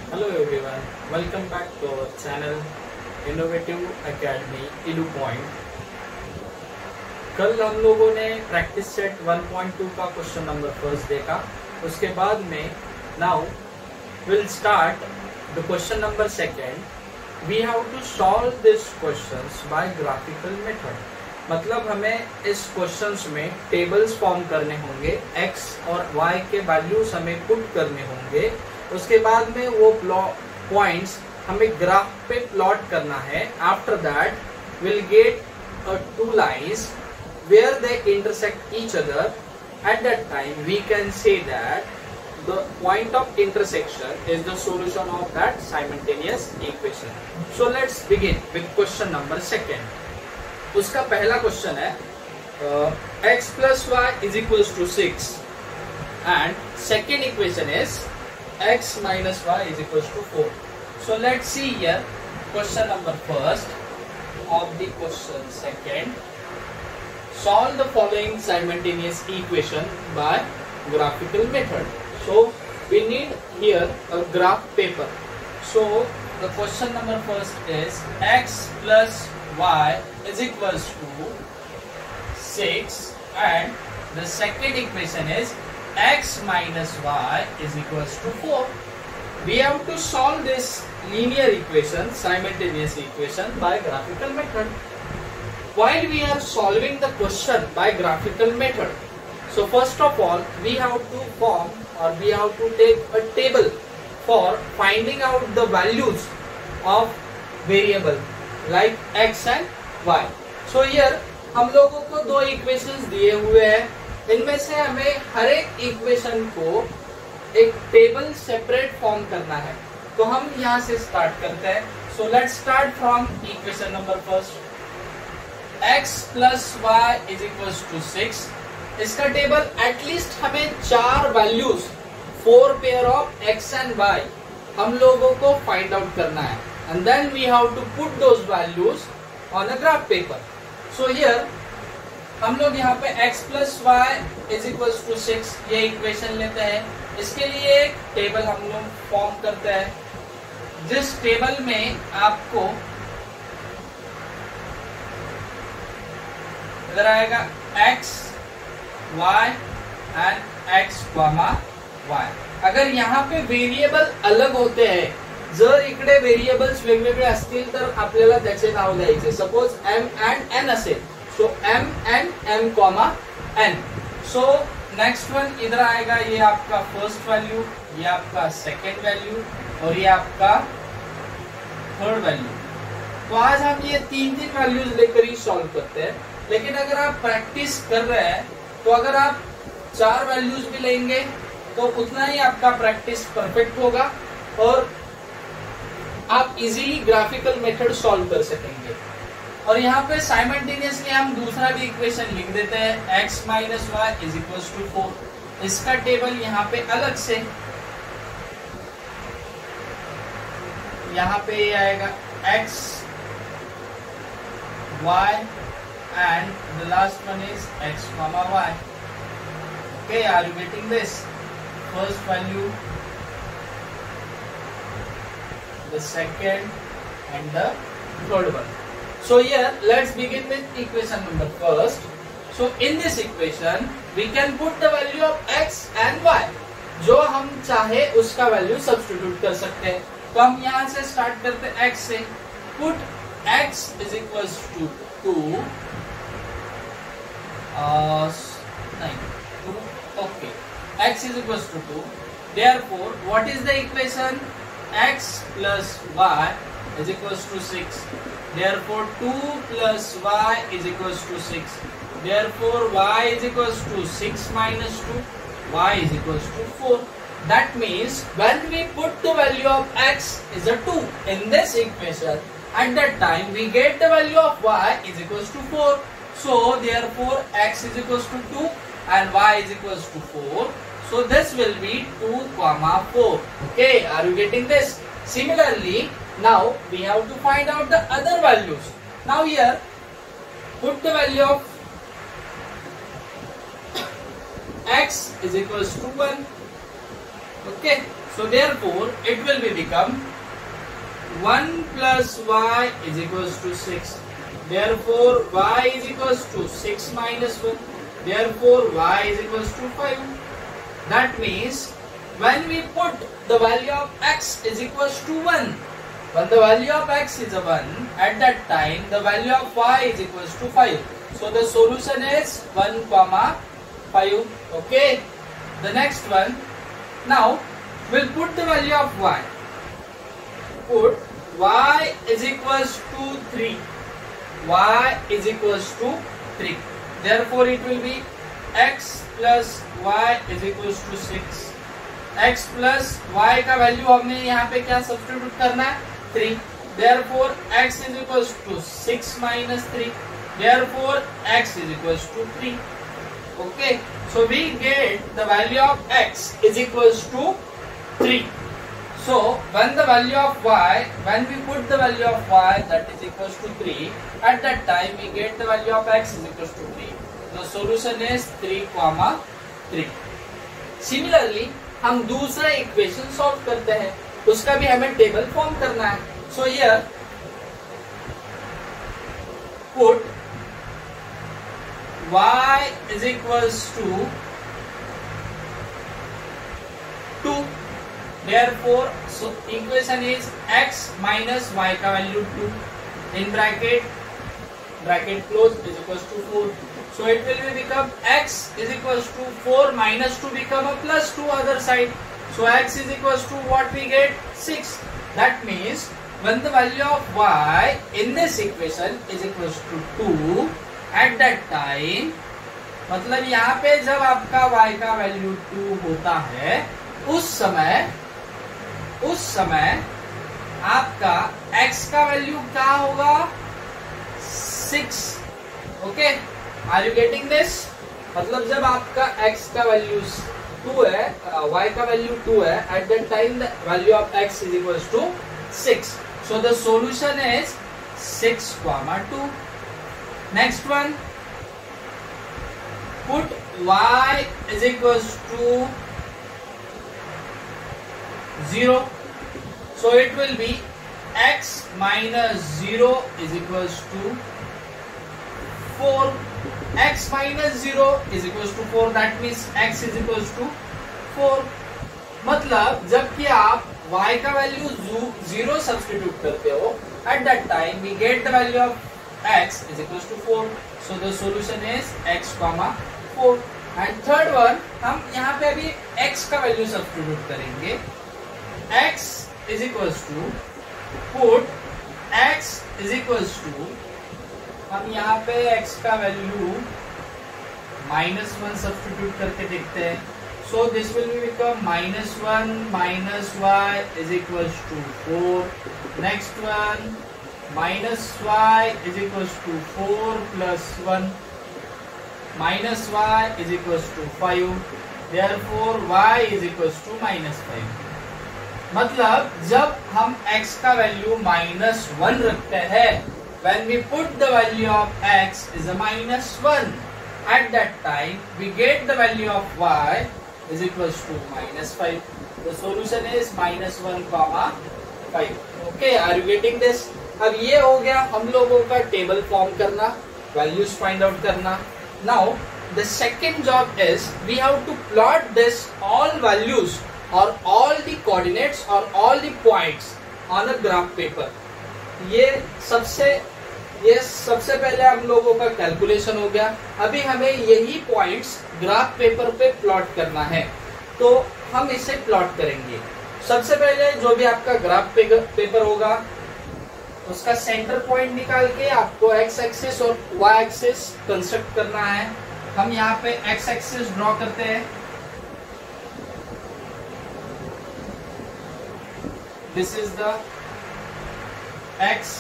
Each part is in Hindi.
Hello everyone, welcome back to our channel Innovative Academy EduPoint। कल हम लोगों ने प्रैक्टिस सेट 1.2 का क्वेश्चन नंबर फर्स्ट देखा। उसके बाद में now will start the question number second. We have to solve this questions by graphical method. मतलब हमें इस क्वेश्चंस में टेबल्स फॉर्म करने होंगे, x और y के वैल्यूज हमें पुट करने होंगे। उसके बाद में वो पॉइंट्स हमें ग्राफ पे प्लॉट करना है। After that will get two lines where they intersect each other. At that time we can say that the point of intersection is the solution of that simultaneous equation. So let's begin with question number second. उसका पहला क्वेश्चन है x plus y is equals to 6 and second equation is x minus y is equals to 4. So let's see here question number first of the question second. Solve the following simultaneous equation by graphical method. So we need here a graph paper. So the question number first is x plus y is equals to 6 and the second equation is x minus y is equals to 4. We have to solve this linear equation, simultaneous equation by graphical method. While we are solving the question by graphical method, so first of all we have to form or we have to take a table for finding out the values of variable like x and y. So here हम लोगों को दो इक्वेशंस दिए हुए हैं, इनमें से हमें हर एक इक्वेशन को एक टेबल सेपरेट फॉर्म करना है। तो हम यहाँ से स्टार्ट करते हैं। So let's start from equation number first. x plus y is equals to 6। इसका टेबल एटलीस्ट हमें 4 values 4 pair of x and y हम लोगों को फाइंड आउट करना है and then we have to put those values on a graph paper. So here हम लोग यहाँ पे x plus y is equals to 6 ये इक्वेशन लेते हैं। इसके लिए एक टेबल हम लोग फॉर्म करते हैं जिस टेबल में आपको इधर आएगा x, y and x, y। अगर यहाँ पे व्हेरिएबल अलग होते हैं, जर इकडे व्हेरिएबल्स वेगवेगळे असतील तर आपल्याला त्याचे नाव द्यायचे। सपोज m and n असेल, so m and m, n। So next one इधर आएगा, ये आपका फर्स्ट वैल्यू, ये आपका सेकेंड वैल्यू और ये आपका थर्ड वैल्यू। तो आज हम ये तीन वैल्यूज लेकर ही सॉल्व करते हैं। लेकिन अगर आप प्रैक्टिस कर रहे हैं तो अगर आप 4 वैल्यूज भी लेंगे तो उतना ही आपका प्रैक्टिस परफेक्ट होगा और आप इजीली ग्राफिकल मेथड सॉल्व कर सकेंगे। और यहाँ पे साइमल्टेनियसली हम दूसरा भी इक्वेशन लिख देते हैं, x minus Y is equal to 4। इसका टेबल यहाँ पे अलग से, यहाँ पे ये आएगा x, y and the last one is x comma y. Okay, are you getting this? First value, the second and the third one. So here let's begin with equation number first. So in this equation we can put the value of x and y. जो हम चाहे उसका वैल्यू सब्स्टिट्यूट कर सकते हैं। तो हम यहाँ से स्टार्ट करते हैं x से। Put x is equals to 2 okay, x is equals to 2. Therefore what is the equation? X plus y is equals to 6. Therefore 2 plus y is equals to 6. Therefore y is equals to 6 minus 2, y is equals to 4. That means when we put the value of x is a 2 in this equation, at that time we get the value of y is equals to 4. So therefore x is equals to 2 and y is equals to 4. So this will be 2 comma 4. Okay, are you getting this? Similarly, now we have to find out the other values. Now here put the value of x is equals to 1. Okay, So therefore it will be become 1 plus y is equals to 6. Therefore y is equals to 6 minus 1. Therefore y is equals to 5. That means when we put the value of x is equals to 1, when the value of x is a 1, at that time the value of y is equals to 5. So the solution is 1 comma 5. Okay. The next one. Now we'll put the value of y. Put y is equals to 3. Y is equals to 3. Therefore it will be x plus y is equals to 6. x plus y का वैल्यू हमने यहाँ पे क्या सब्स्टिट्यूट करना है? 3. Therefore x is equals to 6 minus 3. Therefore x is equals to 3. Okay. So we get the value of x is equals to 3. So when the value of y, when we put the value of y that is equals to 3, at that time we get the value of x is equals to 3. The solution is 3 comma 3. Similarly हम दूसरा इक्वेशन सॉल्व करते हैं, उसका भी हमें टेबल फॉर्म करना है. So here put y is equals to 2. Therefore so equation is x minus y का value 2 in bracket close is equals to 4. So it will become x is equals to 4 minus 2 become a plus 2 other side. So x is equals to what we get? 6. That means when the value of y in this equation is equals to 2, at that time, मतलब यहाँ पे जब आपका y का वैल्यू 2 होता है, उस समय आपका x का वैल्यू क्या होगा? 6. Okay, are you getting this? मतलब जब आपका x का वैल्यू 2 है, y का वैल्यू 2 है, at that time the value of x is equals to 6. So the solution is 6 comma 2. Next one, put y is equals to 0. So it will be x minus 0 is equals to 4. X minus 0 is equals to 4. That means x is equals to 4. मतलब जबकि आप y का वैल्यू 0 सब्स्टिट्यूट करते हो, at that time we get the value of x is equals to 4. So the solution is x comma 4. And third one, हम यहाँ पे अभी x का वैल्यू सब्स्टिट्यूट करेंगे. x is equals to, put x is equals to, हम यहाँ पे x का वैल्यू -1 सब्स्टिट्यूट करके देखते हैं. So this will become -1 minus y is equals to 4. Next one, minus y is equals to 4 plus 1. Minus y is equals to 5. Therefore y is equals to -5. मतलब जब हम x का वैल्यू -1 रखते हैं, when we put the value of x is a -1, at that time we get the value of y is equals to -5. The solution is -1 comma 5. Okay, are you getting this? अब ये हो गया हम लोगों का टेबल फॉर्म करना, वैल्यूज फाइंड आउट करना. Now the second job is we have to plot this all values और ऑल द कोऑर्डिनेट्स और all the points on a graph paper. ये सबसे पहले हम लोगों का कैलकुलेशन हो गया. अभी हमें यही पॉइंट्स ग्राफ पेपर पे प्लॉट करना है, तो हम इसे प्लॉट करेंगे. सबसे पहले जो भी आपका ग्राफ पेपर होगा, उसका सेंटर पॉइंट निकाल के आपको एक्स एक्सिस और वाई एक्सिस कंस्ट्रक्ट करना है. हम यहाँ पे एक्स एक्सिस ड्रॉ करते हैं. This is the x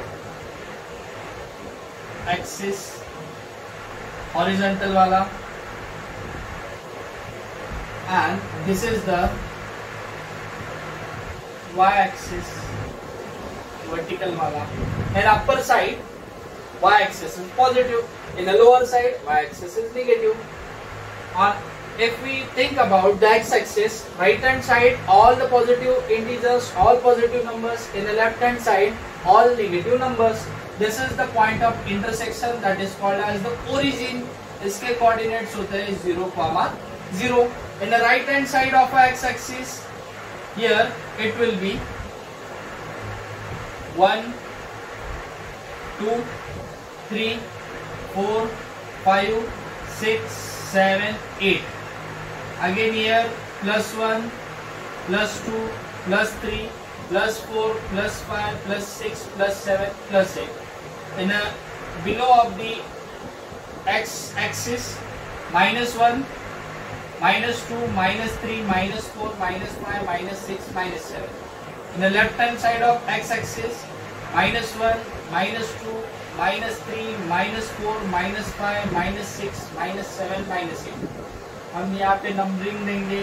axis horizontal वाला, and this is the y axis vertical wala. In upper side y axis is positive, in the lower side y axis is negative. On if we think about the x-axis, right hand side all the positive integers, all positive numbers, in the left hand side all negative numbers. This is the point of intersection, that is called as the origin. इसके coordinates होते हैं 0, 0. In the right hand side of x-axis, here it will be 1, 2, 3, 4, 5, 6, 7, 8. Again here +1, +2, +3, +4, +5, +6, +7, +8. In a below of the x-axis, -1, -2, -3, -4, -5, -6, -7. In the left hand side of x-axis, -1, -2, -3, -4, -5, -6, -7, -8. हम यहाँ पे नंबरिंग देंगे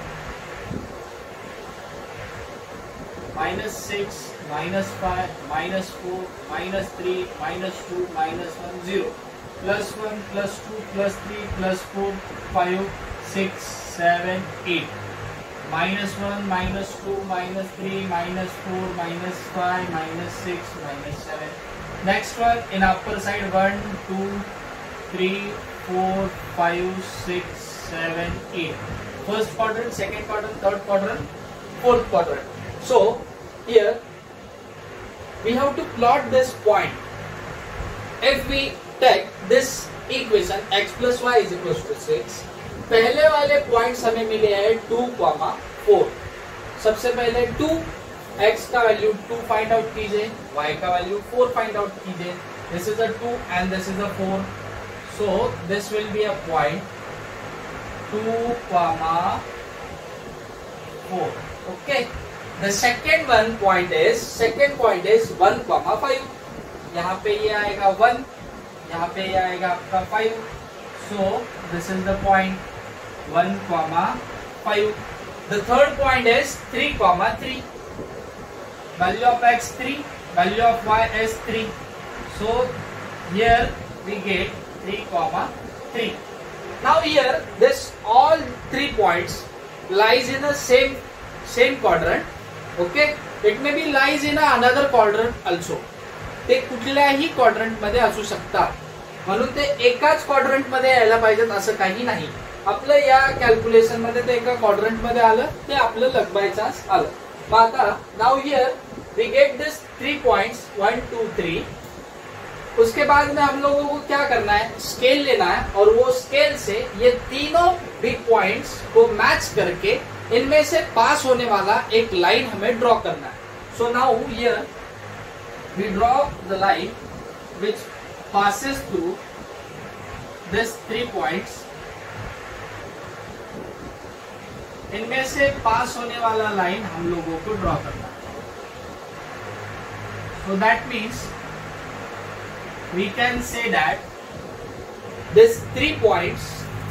-6, -5, -4, -3, -2, -1, 0, +1, +2, +3, +4, 5, 6, 7, 8. -1, -2, -3, -4, -5, -6, -7. Next one in upper side, 1, 2, 3, 4, 5, 6, 7, 8. First quadrant, second quadrant, third quadrant, fourth quadrant. So here we have to plot this point. If we take this equation x plus y is equals to 6, पहले वाले पॉइंट्स हमें मिले हैं 2, 4. सबसे पहले 2 x का वैल्यू 2 फाइंड आउट कीजिए, y का वैल्यू 4 फाइंड आउट कीजिए. This is a 2 and this is a 4. So this will be a point 2, 4. Okay. The second point is 1, 5. यहाँ पे ये आएगा 1, यहाँ पे ये आएगा आपका 5. So this is the point 1, 5. The third point is 3, 3. Value of x 3, value of y is 3. So here we get 3, 3. Now here this all 3 points lies in the same quadrant. Okay, it may be lies in another quadrant also. ते कुठल्याही क्वाड्रंट मध्ये असू शकतात, म्हणून ते एकाच क्वाड्रंट मध्ये यायला पाहिजेत असं काही नाही. आपलं या कॅल्क्युलेशन मध्ये ते एका क्वाड्रंट मध्ये आलं, ते आपलं लगवायचं आलं. मग आता now here we get this 3 points 1, 2, 3. उसके बाद में हम लोगों को क्या करना है, स्केल लेना है और वो स्केल से ये तीनों बिग पॉइंट्स को मैच करके इनमें से पास होने वाला एक लाइन हमें ड्रॉ करना है. So now here we draw the line which passes through this 3 points. इनमें से पास होने वाला लाइन हम लोगों को ड्रॉ करना है. So that means we can say that these 3 points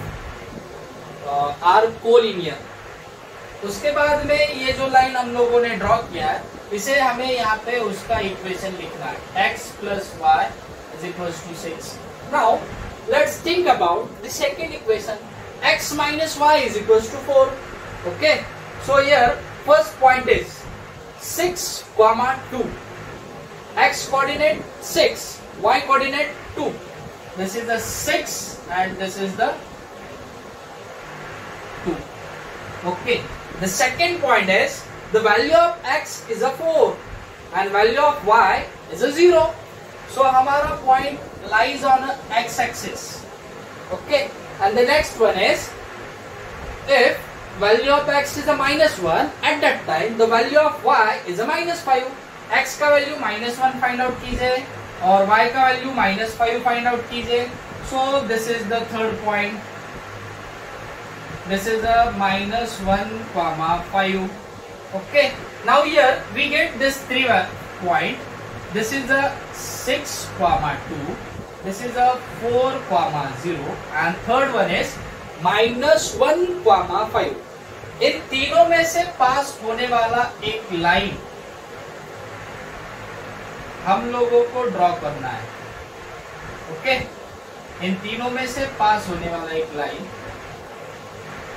are collinear. उसके बाद में ये जो लाइन हम लोगों ने ड्रॉ किया है, इसे हमें यहाँ पे उसका इक्वेशन लिखना है. x plus y is equals to 6. Now let's think about the second equation. X minus y is equals to 4. Okay. So here first point is 6, 2. X coordinate 6, y coordinate 2. This is the 6 and this is the 2. Okay. The second point is the value of x is a 4 and value of y is a 0. So हमारा point lies on a x-axis. Okay. And the next one is if value of x is a -1, at that time the value of y is a -5. x का वैल्यू -1 फाइंड आउट कीजिए और y का वैल्यू -5 फाइंड आउट कीजिए. So this is the third point. This is a -1, 5. Okay. Now here we get this 3 point. This is a 6, 2. This is a 4, 0 and third one is -1, 5. इन तीनों में से पास होने वाला एक लाइन हम लोगों को ड्रॉ करना है. ओके. इन तीनों में से पास होने वाला एक line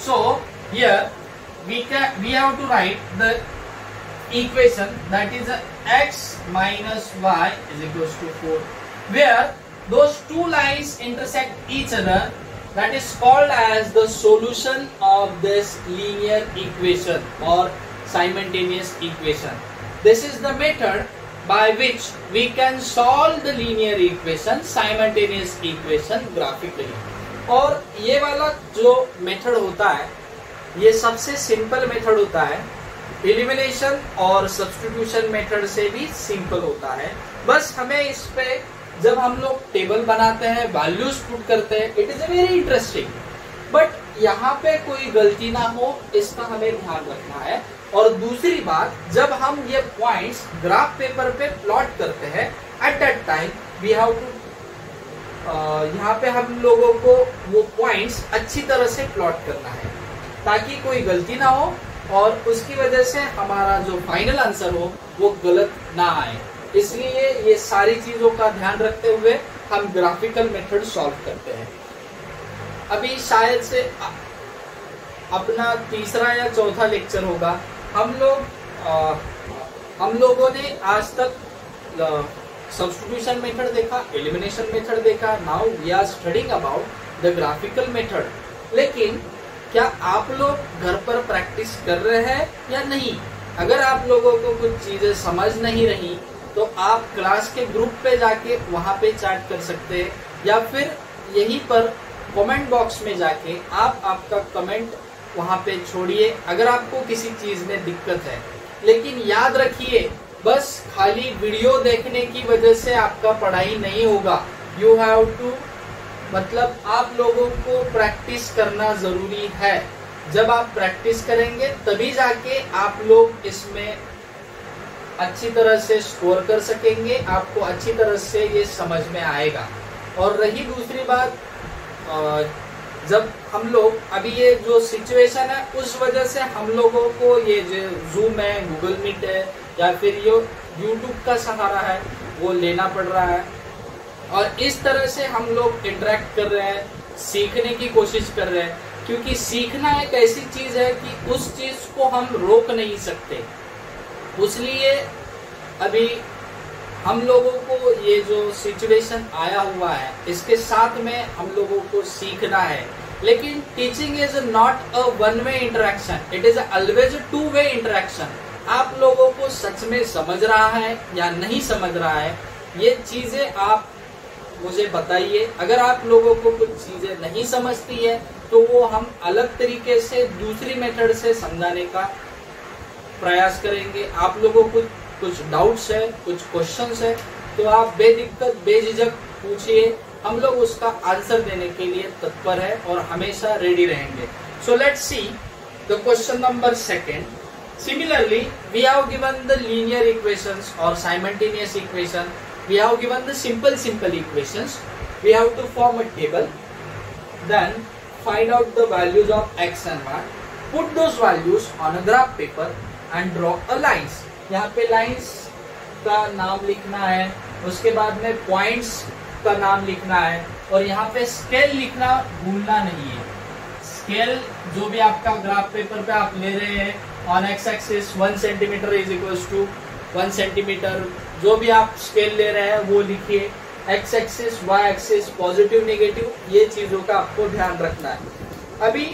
So here we have to write the equation, that is x minus y is equals to 4, where those two lines intersect each other. That is called as the solution of this linear equation or simultaneous equation. This is the method by which we can solve the linear equation, simultaneous equation graphically. और ये वाला जो मेथड होता है ये सबसे सिंपल मेथड होता है, एलिमिनेशन और सब्स्टिट्यूशन मेथड से भी सिंपल होता है। बस हमें इस पे जब हम लोग टेबल बनाते हैं, वैल्यूज पुट करते हैं, it is a very interesting, but यहाँ पे कोई गलती ना हो इसका हमें ध्यान रखना है। और दूसरी बात, जब हम ये पॉइंट्स ग्राफ पेपर पे प्लॉट करते हैं, at that time we have to, यहाँ पे हम लोगों को वो पॉइंट्स अच्छी तरह से प्लॉट करना है ताकि कोई गलती ना हो और उसकी वजह से हमारा जो फाइनल आंसर हो वो गलत ना आए। इसलिए ये सारी चीजों का ध्यान रखते हुए हम ग्राफिकल मेथड सॉल्व करते हैं। अभी शायद से अपना तीसरा या चौथा लेक्चर होगा। हम लोगों ने आज तक सब्स्टिट्यूशन मेथड देखा, एलिमिनेशन मेथड देखा, now we are studying about the graphical method. लेकिन क्या आप लोग घर पर प्रैक्टिस कर रहे हैं या नहीं? अगर आप लोगों को कुछ चीजें समझ नहीं रही तो आप क्लास के ग्रुप पे जाके वहां पे चैट कर सकते हैं, या फिर यहीं पर कमेंट बॉक्स में जाके आप आपका कमेंट वहां पे छोड़िए अगर आपको किसी चीज में दिक्कत है। लेकिन याद रखिए, बस खाली वीडियो देखने की वजह से आपका पढ़ाई नहीं होगा। यू हैव टू, मतलब आप लोगों को प्रैक्टिस करना जरूरी है। जब आप प्रैक्टिस करेंगे तभी जाके आप लोग इसमें अच्छी तरह से स्कोर कर सकेंगे, आपको अच्छी तरह से ये समझ में आएगा। और रही दूसरी बात, जब हम लोग अभी ये जो सिचुएशन है उस वजह से हम लोगों को ये जो जूम है, गूगल मीट है या फिर ये यूट्यूब का सहारा है वो लेना पड़ रहा है, और इस तरह से हम लोग इंटरेक्ट कर रहे हैं, सीखने की कोशिश कर रहे हैं। क्योंकि सीखना एक ऐसी चीज है कि उस चीज को हम रोक नहीं सकते। इसलिए अभी हम लोगों को ये जो सिचुएशन आया हुआ है इसके साथ में हम लोगों को सीखना है। लेकिन teaching is not a one way interaction, it is always two way interaction. आप लोगों को सच में समझ रहा है या नहीं समझ रहा है, ये चीजें आप मुझे बताइए। अगर आप लोगों को कुछ चीजें नहीं समझती है तो वो हम अलग तरीके से दूसरी मेथड से समझाने का प्रयास करेंगे। आप लोगों को कुछ डाउट्स है, कुछ क्वेश्चंस है तो आप बेदिक्कत बेझिझक पूछिए, हम लोग उसका आंसर देने के लिए तत्पर है और हमेशा रेडी रहेंगे। So let's see the question number second. Similarly, we have given the linear equations or simultaneous equation. We have given the simple equations. We have to form a table. Then find out the values of x and y. Put those values on a graph paper and draw a lines. यहाँ पे lines का नाम लिखना है, उसके बाद में points का नाम लिखना है, और यहाँ पे scale लिखना भूलना नहीं है। स्केल जो भी आपका ग्राफ पेपर पे आप ले रहे हैं, on x axis 1 centimetre is equals to 1 centimetre, जो भी आप स्केल ले रहे हैं वो लिखिए। X axis, y axis, positive negative, ये चीजों का आपको ध्यान रखना है। अभी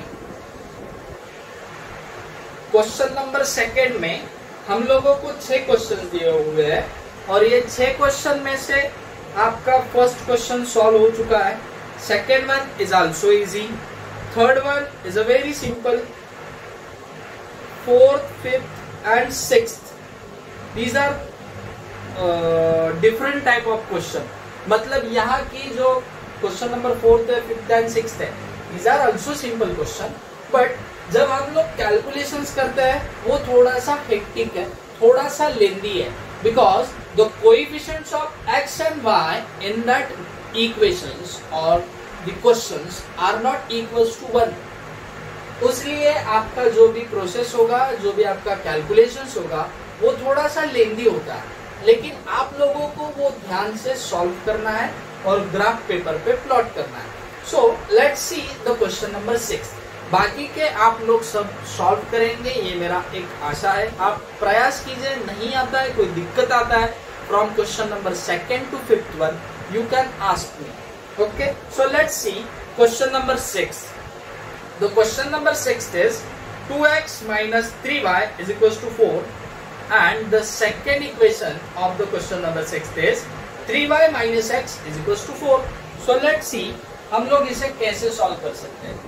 क्वेश्चन नंबर सेकंड में हम लोगों को 6 क्वेश्चन दिए हुए हैं और ये 6 क्वेश्चन में से आपका फर्स्ट क्वेश्चन सॉल्व हो चुका है। Second one is also easy, third one is a very simple, fourth, fifth and sixth, these are different type of question। मतलब यहाँ की जो क्वेश्चन नंबर 4th है, 5th and 6th है, these are also simple question, but जब हम लोग कैलकुलेशंस करते हैं वो थोड़ा सा हेक्टिक है, थोड़ा सा लेंदी है, because the coefficients of x and y in that equations or the questions are not equals to 1। इसलिए आपका जो भी प्रोसेस होगा, जो भी आपका कैलकुलेशंस होगा वो थोड़ा सा लेंदी होता है, लेकिन आप लोगों को वो ध्यान से सॉल्व करना है और ग्राफ पेपर पे प्लॉट करना है। So let's see the question number 6। बाकी के आप लोग सब सॉल्व करेंगे, ये मेरा एक आशा है। आप प्रयास कीजिए, नहीं आता है, कोई दिक्कत आता है, from question number 2nd to 5th one you can ask me. Okay, so let's see question number 6। The question number 6 is 2x minus 3y is equals to 4 and the second equation of the question number 6 is 3y minus x is equals to 4. So let's see हम लोग इसे कैसे सॉल्व कर सकते हैं।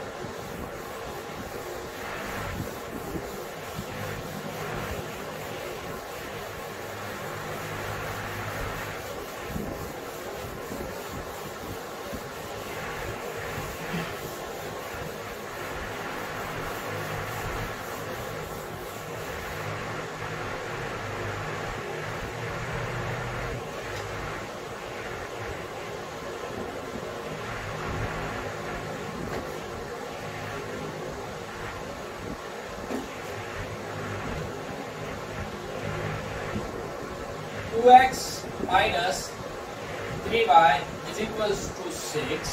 x minus 3y is equals to 6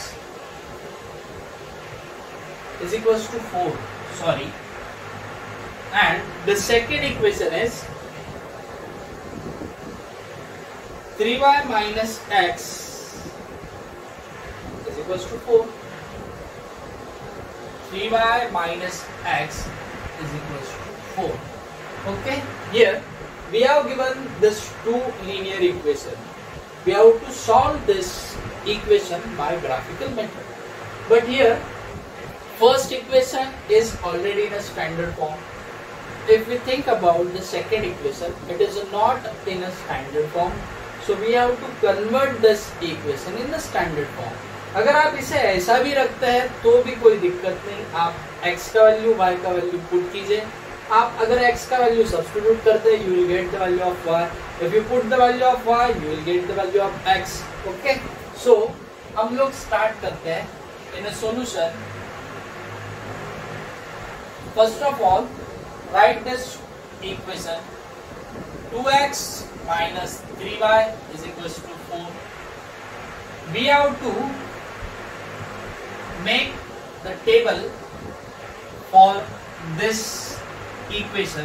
is equals to 4, sorry, and the second equation is 3y minus x is equals to 4. 3y minus x is equals to 4. Okay, here we have given this two linear equation. We have to solve this equation by graphical method. But here, first equation is already in a standard form. If we think about the second equation, it is not in a standard form. So we have to convert this equation in the standard form. अगर आप इसे ऐसा भी रखते हैं तो भी कोई दिक्कत नहीं, आप x का वैल्यू y का वैल्यू पुट कीजिए। आप अगर x का वैल्यू सब्स्टिट्यूट करते हैं, you will get the value of y। If you put the value of y, you will get the value of x। Okay, so हम लोग स्टार्ट करते हैं in a solution. First of all, right this equation 2x minus 3y is equals to 4. We have to make the table for this equation.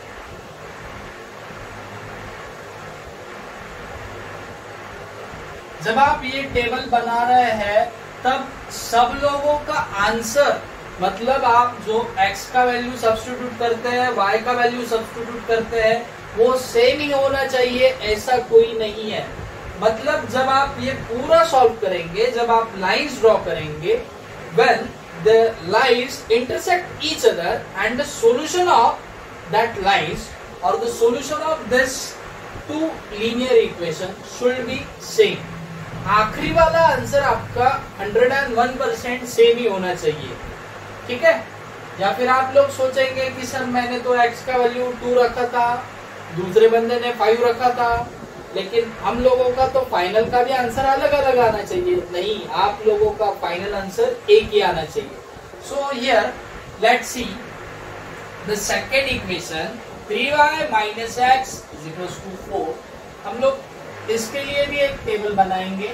जब आप ये टेबल बना रहे हैं तब सब लोगों का आंसर, मतलब आप जो x का वैल्यू सब्स्टिट्यूट करते हैं, y का वैल्यू सब्स्टिट्यूट करते हैं, वो सेम ही होना चाहिए, ऐसा कोई नहीं है। मतलब जब आप ये पूरा सॉल्व करेंगे, जब आप लाइंस ड्रॉ करेंगे, when the lines intersect each other and the solution of that lines or the solution of this two linear equation should be same. आखिरी वाला आंसर आपका 101% सेम ही होना चाहिए, ठीक है। या फिर आप लोग सोचेंगे कि सर मैंने तो x का वैल्यू 2 रखा था, दूसरे बंदे ने 5 रखा था, लेकिन हम लोगों का तो फाइनल का भी आंसर अलग अलग आना चाहिए। नहीं, आप लोगों का फाइनल आंसर एक ही आना चाहिए। So here let's see the second equation 3y minus x is equals to 4। हम लोग इसके लिए भी एक टेबल बनाएंगे।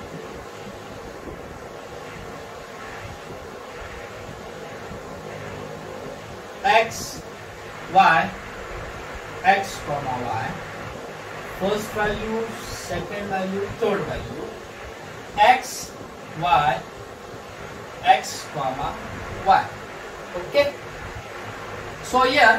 x y x comma y, first value, second value, third value, x y x comma y. Okay, so here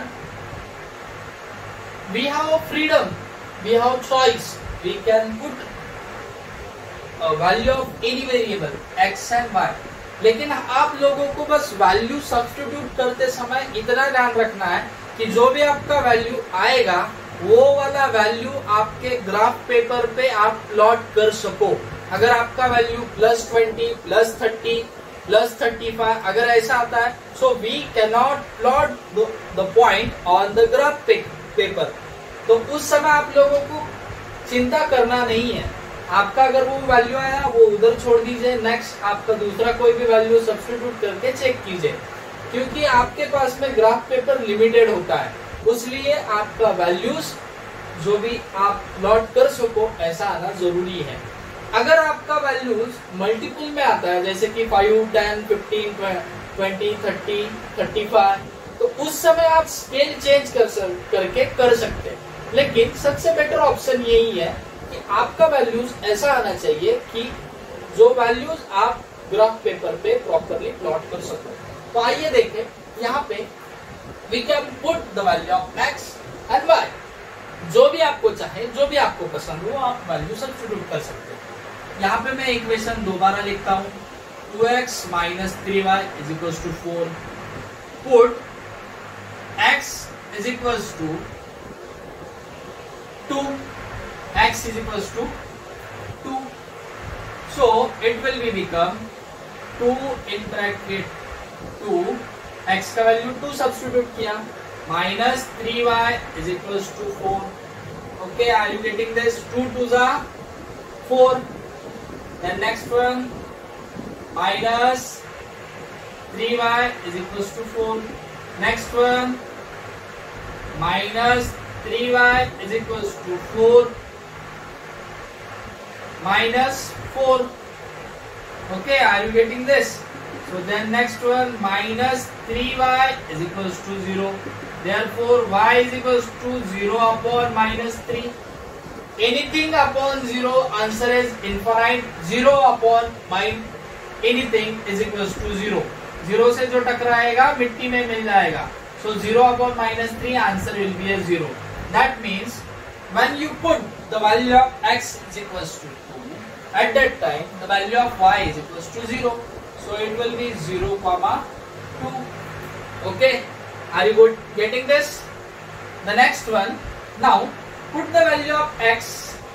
we have freedom, we have choice, we can put a value of any variable x and y। लेकिन आप लोगों को बस वैल्यू सब्स्टिट्यूट करते समय इतना ध्यान रखना है कि जो भी आपका वैल्यू आएगा वो वाला वैल्यू आपके ग्राफ पेपर पे आप प्लॉट कर सको। अगर आपका वैल्यू +20, +30, +35 अगर ऐसा आता है, so we can not plot the point on the graph paper. तो उस समय आप लोगों को चिंता करना नहीं है। आपका अगर वो वैल्यू आया वो उधर छोड़ दीजिए, नेक्स्ट आपका दूसरा कोई भी वैल्यू सब्स्टिट्यूट करके चेक कीजिए, क्योंकि आपके पास में ग्राफ पेपर लिमिटेड होता है, इसलिए आपका वैल्यूज जो भी आप प्लॉट कर सको ऐसा आना जरूरी है। अगर आपका वैल्यूज मल्टीपल में आता है, जैसे कि 5, 10, 15, 20, 30, 35, तो उस समय आप स्केल चेंज करके कर सकते हैं। लेकिन सबसे बेटर ऑप्शन यही है कि आपका वैल्यूज ऐसा आना चाहिए कि जो वैल्यूज आप ग्राफ पेपर पे प्रॉपरली प्लॉट कर सको। तो आइए देखें, यहाँ पे we can put the value of x and y, जो भी आपको चाहे, जो भी आपको पसंद हो आप वैल्यू सब्स्टिट्यूट कर सकते हैं। यहाँ पे मैं इक्वेशन दोबारा लिखता हूँ, 2x minus 3y is equals to 4. Put x is equals to 2. X is equals to 2. So it will be become 2 in bracket 2. X का वैल्यू 2 सब्स्टिट्यूट किया, minus 3y is equals to 4. Okay, are you getting this? 2 2s are 4. Then next one, minus 3y is equals to 4. Next one, minus 3y is equals to 4 minus 4. Okay, are you getting this? So then next one, minus 3y is equals to 0. Therefore y is equals to 0 upon minus 3. Anything upon 0, answer is infinite. 0 upon anything is equals to 0. 0 से जो टकराएगा मिट्टी में मिल जाएगा. So 0 upon minus 3, answer will be a 0. That means when you put the value of x is equals to 2, at that time the value of y is equals to 0. So it will be 0 comma 2. Okay, are you good getting this? The next one, now put the value of x.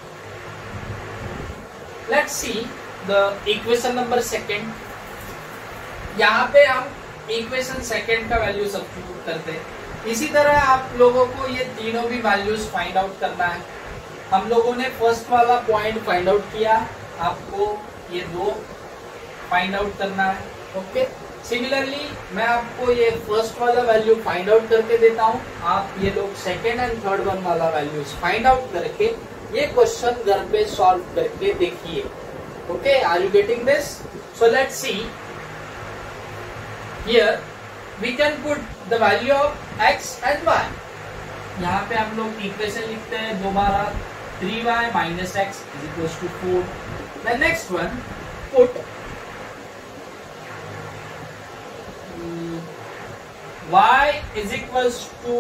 Let's see the equation number second. यहाँ पे हम इक्वेशन सेकेंड का वैल्यू सब्स्टिट्यूट करते हैं। इसी तरह आप लोगों को ये तीनों भी वैल्यूज फाइंड आउट करना है। हम लोगों ने फर्स्ट वाला पॉइंट फाइंड आउट किया, आपको ये दो फाइंड आउट करना है। ओके, सिमिलरली मैं आपको ये फर्स्ट वाला वैल्यू फाइंड आउट करके देता हूँ, आप ये लोग सेकेंड एंड थर्ड वन वाला वैल्यूज फाइंड आउट करके ये क्वेश्चन घर पे सॉल्व करके देखिए। Okay, are you getting this? So let's see. Here we can put the value of x and y. यहाँ पे हम लोग इक्वेशन लिखते हैं दोबारा, 3y minus x is equals to 4. The next one, put y is equals to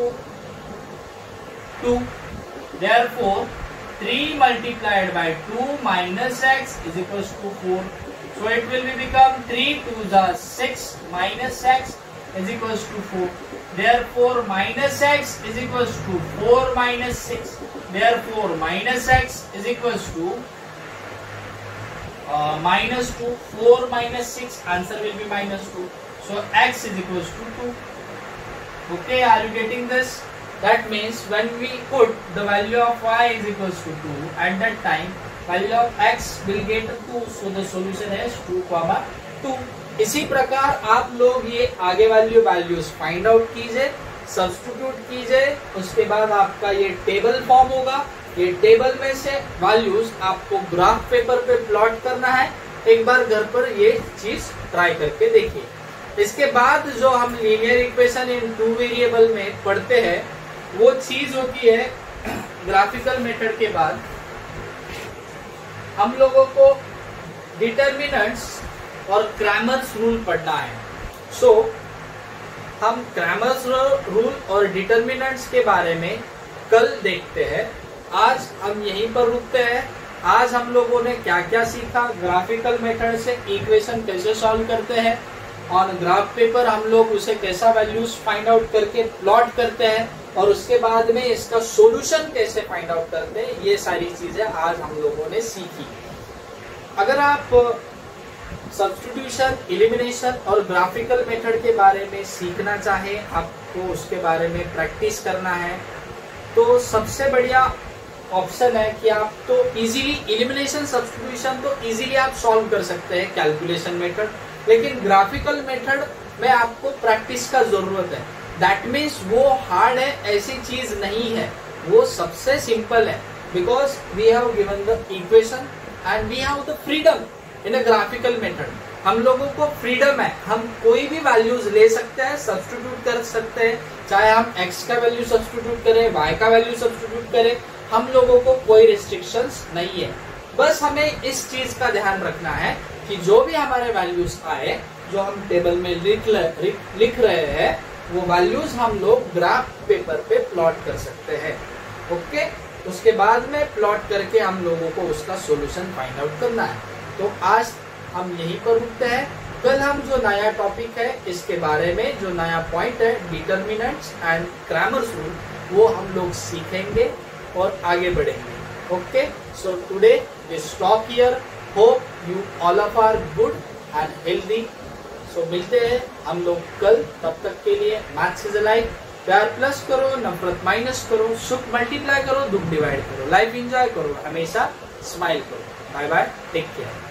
2. Therefore 3 multiplied by 2 minus x is equals to 4. So it will be become 3 2s are 6 minus x is equals to 4. Therefore minus x is equals to 4 minus 6. Therefore minus x is equals to minus 2. 4 minus 6, answer will be minus 2. So x is equals to 2. Okay, are you getting this? That means when we put the value of y is equals to 2, at that time value of x will get 2. So the solution is 2, 2. इसी प्रकार आप लोग ये आगे वाली वैल्यूज फाइंड आउट कीजिए, सब्स्टिट्यूट कीजिए, उसके बाद आपका ये टेबल फॉर्म होगा। ये टेबल में से वैल्यूज आपको ग्राफ पेपर पे प्लॉट करना है। एक बार घर पर ये चीज ट्राई करके देखिए। इसके बाद जो हम लीनियर इक्वेशन इन 2 वेरिएबल में पढ़ते हैं वो चीज होती है ग्राफिकल मेथड के बाद हम लोगों को डिटर्मिनेंट्स और क्रैमर्स रूल पढ़ना है। सो हम क्रैमर्स रूल और डिटर्मिनेंट्स के बारे में कल देखते हैं। आज हम यहीं पर रुकते हैं। आज हम लोगों ने क्या क्या सीखा, ग्राफिकल मेथड से इक्वेशन कैसे सॉल्व करते हैं, ऑन ग्राफ पेपर हम लोग उसे कैसा वैल्यूज फाइंड आउट करके प्लॉट करते हैं, और उसके बाद में इसका सॉल्यूशन कैसे फाइंड आउट करते हैं, ये सारी चीजें आज हम लोगों ने सीखी। अगर आप सब्स्टिट्यूशन, एलिमिनेशन और ग्राफिकल मेथड के बारे में सीखना चाहें, आपको उसके बारे में प्रैक्टिस करना है, तो सबसे बढ़िया ऑप्शन है कि आप तो इजीली एलिमिनेशन, सब्स्टिट्यूशन तो इजीली आप सॉल्व कर सकते हैं कैलकुलेशन मेथड, लेकिन ग्राफिकल मेथड में आपको प्रैक्टिस का जरूरत है। दैट मीन्स वो हार्ड है ऐसी चीज नहीं है, वो सबसे सिंपल है, because we have given the equation and we have the freedom in a graphical method. हम लोगों को फ्रीडम है, हम कोई भी वैल्यूज ले सकते हैं, सब्स्टिट्यूट कर सकते हैं, चाहे हम x का वैल्यू सब्स्टिट्यूट करें, y का वैल्यू सब्स्टिट्यूट करें, हम लोगों को कोई रिस्ट्रिक्शंस नहीं है। बस हमें इस चीज का ध्यान रखना है कि जो भी हमारे वैल्यूज आए, जो हम टेबल में लिख रहे हैं, वो वैल्यूज हम लोग ग्राफ पेपर पे प्लॉट कर सकते हैं। ओके, उसके बाद में प्लॉट करके हम लोगों को उसका सॉल्यूशन फाइंड आउट करना है। तो आज हम यहीं पर रुकते हैं। कल हम जो नया टॉपिक है इसके बारे में, जो नया पॉइंट है डिटर्मिनेंट्स एंड क्रैमर्स रूल, वो हम लोग सीखेंगे और आगे बढ़ेंगे। Okay, so today we stop here. Hope you all of are good and healthy. सो मिलते हैं हम लोग कल, तब तक के लिए मैथ्स इज लाइफ। प्यार प्लस करो, नफरत माइनस करो, सुख मल्टीप्लाई करो, दुख डिवाइड करो, लाइफ एंजॉय करो, हमेशा स्माइल करो। Bye bye, take care.